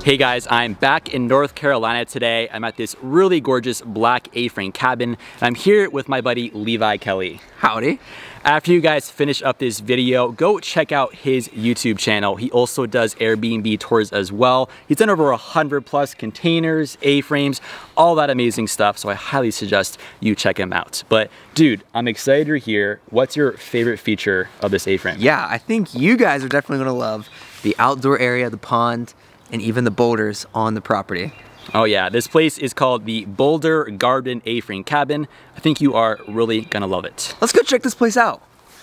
Hey guys, I'm back in North Carolina today. I'm at this really gorgeous black A-frame cabin, and I'm here with my buddy Levi Kelly. Howdy. After you guys finish up this video, go check out his YouTube channel. He also does Airbnb tours as well. He's done over 100 plus containers, A-frames, all that amazing stuff, so I highly suggest you check him out. But dude, I'm excited you're here. What's your favorite feature of this A-frame? Yeah, I think you guys are definitely gonna love the outdoor area, the pond, and even the boulders on the property. Oh yeah, this place is called the Boulder Garden A-frame cabin. I think you are really gonna love it. Let's go check this place out.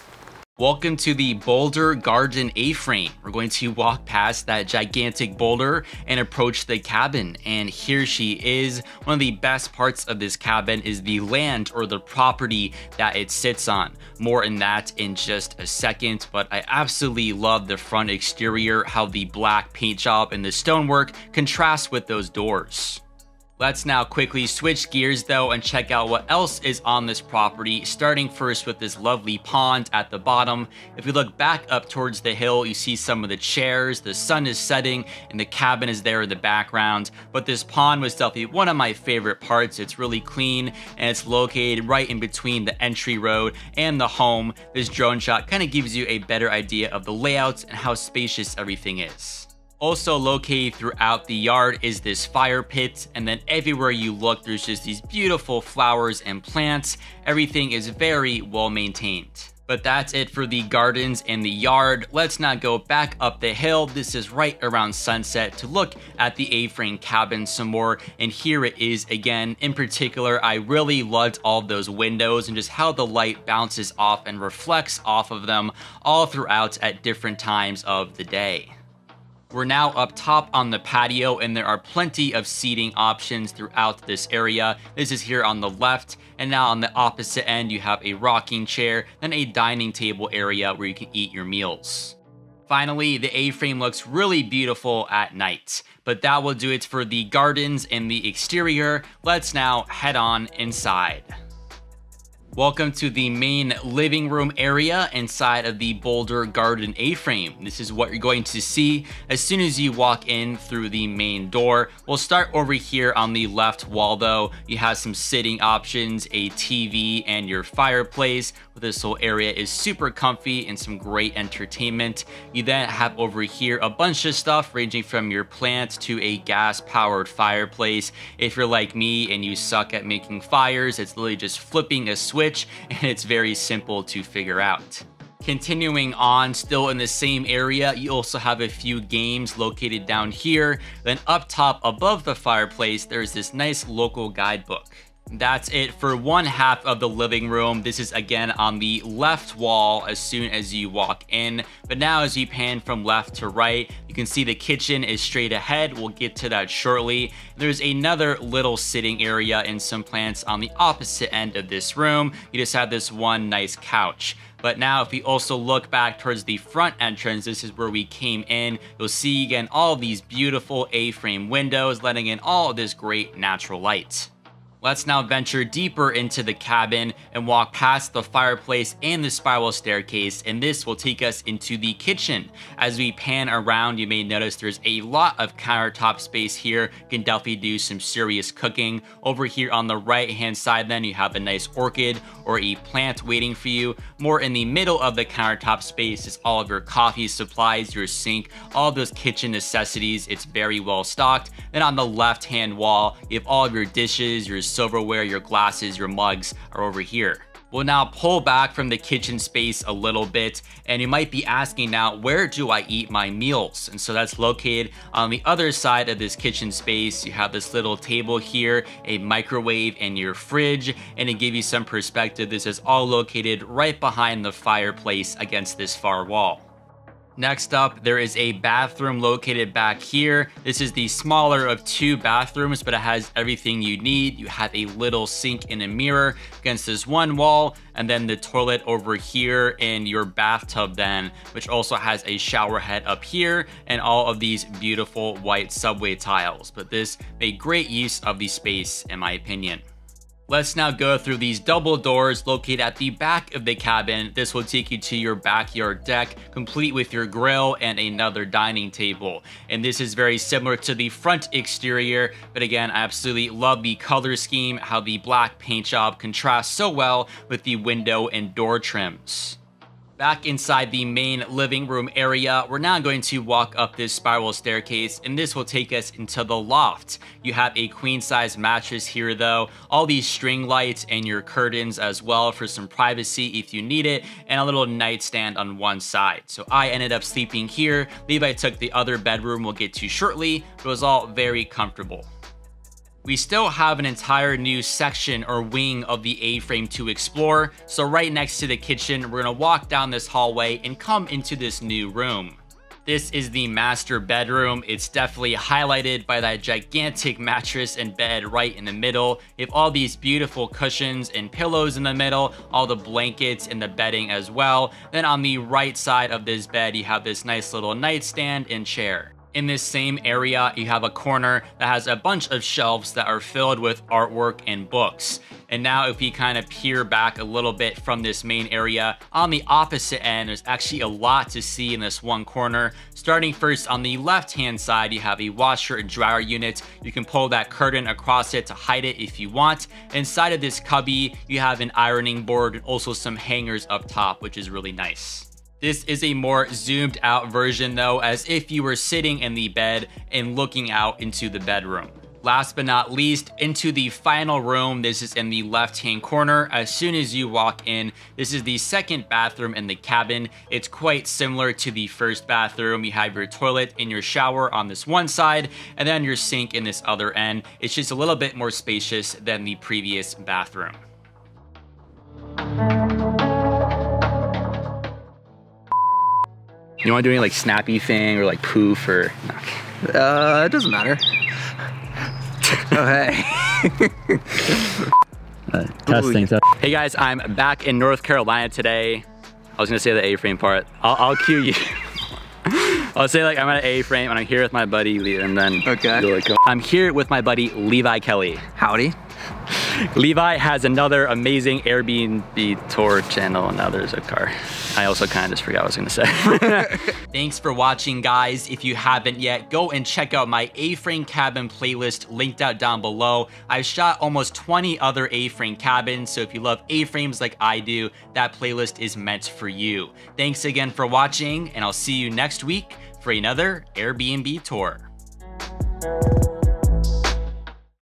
Welcome to the Boulder Garden A-frame. We're going to walk past that gigantic boulder and approach the cabin. And here she is. One of the best parts of this cabin is the land or the property that it sits on. More in that in just a second, but I absolutely love the front exterior, how the black paint job and the stonework contrast with those doors. Let's now quickly switch gears though and check out what else is on this property, starting first with this lovely pond at the bottom. If we look back up towards the hill, you see some of the chairs, the sun is setting, and the cabin is there in the background. But this pond was definitely one of my favorite parts. It's really clean, and it's located right in between the entry road and the home. This drone shot kind of gives you a better idea of the layouts and how spacious everything is. Also located throughout the yard is this fire pit, and then everywhere you look there's just these beautiful flowers and plants. Everything is very well maintained. But that's it for the gardens and the yard. Let's now go back up the hill. This is right around sunset to look at the A-frame cabin some more, and here it is again. In particular, I really loved all of those windows and just how the light bounces off and reflects off of them all throughout at different times of the day. We're now up top on the patio, and there are plenty of seating options throughout this area. This is here on the left, and now on the opposite end you have a rocking chair and a dining table area where you can eat your meals. Finally, the A-frame looks really beautiful at night. But that will do it for the gardens and the exterior. Let's now head on inside. Welcome to the main living room area inside of the Boulder Garden A-frame. This is what you're going to see as soon as you walk in through the main door. We'll start over here on the left wall though. You have some sitting options, a TV, and your fireplace. This whole area is super comfy and some great entertainment. You then have over here a bunch of stuff ranging from your plants to a gas-powered fireplace. If you're like me and you suck at making fires, it's literally just flipping a switch, and it's very simple to figure out. Continuing on, still in the same area, you also have a few games located down here. Then up top above the fireplace, there's this nice local guidebook. That's it for one half of the living room. This is again on the left wall as soon as you walk in. But now as you pan from left to right, you can see the kitchen is straight ahead. We'll get to that shortly. There's another little sitting area and some plants on the opposite end of this room. You just have this one nice couch. But now if we also look back towards the front entrance, this is where we came in. You'll see again all these beautiful A-frame windows letting in all of this great natural light. Let's now venture deeper into the cabin and walk past the fireplace and the spiral staircase, and this will take us into the kitchen. As we pan around, you may notice there's a lot of countertop space here. You can definitely do some serious cooking. Over here on the right hand side then you have a nice orchid or a plant waiting for you. More in the middle of the countertop space is all of your coffee supplies, your sink, all of those kitchen necessities. It's very well stocked. Then on the left hand wall you have all of your dishes, your silverware, your glasses, your mugs are over here. We'll now pull back from the kitchen space a little bit, and you might be asking now, where do I eat my meals? And so that's located on the other side of this kitchen space. You have this little table here, a microwave, and your fridge. And to give you some perspective, this is all located right behind the fireplace against this far wall. Next up, there is a bathroom located back here. This is the smaller of two bathrooms, but it has everything you need. You have a little sink and a mirror against this one wall, and then the toilet over here and your bathtub then, which also has a shower head up here and all of these beautiful white subway tiles. But this made great use of the space in my opinion. Let's now go through these double doors located at the back of the cabin. This will take you to your backyard deck, complete with your grill and another dining table. And this is very similar to the front exterior, but again, I absolutely love the color scheme, how the black paint job contrasts so well with the window and door trims. Back inside the main living room area, we're now going to walk up this spiral staircase, and this will take us into the loft. You have a queen size mattress here though, all these string lights and your curtains as well for some privacy if you need it, and a little nightstand on one side. So I ended up sleeping here. Levi took the other bedroom we'll get to shortly, but it was all very comfortable. We still have an entire new section or wing of the A-frame to explore, so right next to the kitchen, we're gonna walk down this hallway and come into this new room. This is the master bedroom. It's definitely highlighted by that gigantic mattress and bed right in the middle. You have all these beautiful cushions and pillows in the middle, all the blankets and the bedding as well. Then on the right side of this bed, you have this nice little nightstand and chair. In this same area, you have a corner that has a bunch of shelves that are filled with artwork and books. And now if we kind of peer back a little bit from this main area, on the opposite end, there's actually a lot to see in this one corner. Starting first on the left-hand side, you have a washer and dryer unit. You can pull that curtain across it to hide it if you want. Inside of this cubby, you have an ironing board and also some hangers up top, which is really nice. This is a more zoomed out version though, as if you were sitting in the bed and looking out into the bedroom. Last but not least, into the final room. This is in the left-hand corner. As soon as you walk in, this is the second bathroom in the cabin. It's quite similar to the first bathroom. You have your toilet and your shower on this one side, and then your sink in this other end. It's just a little bit more spacious than the previous bathroom. You want to do any like snappy thing or like poof or? It doesn't matter. Oh, hey. Testing. Hey guys, I'm back in North Carolina today. I was gonna say the A-frame part. I'll cue you. I'll say like I'm at an A-frame and I'm here with my buddy Levi, and then okay. I'm here with my buddy Levi Kelly. Howdy. Levi has another amazing Airbnb tour channel, and now there's a car. I also kind of just forgot what I was gonna say. Thanks for watching, guys. If you haven't yet, go and check out my A-frame cabin playlist linked out down below. I've shot almost 20 other A-frame cabins, so if you love A-frames like I do, that playlist is meant for you. Thanks again for watching, and I'll see you next week for another Airbnb tour.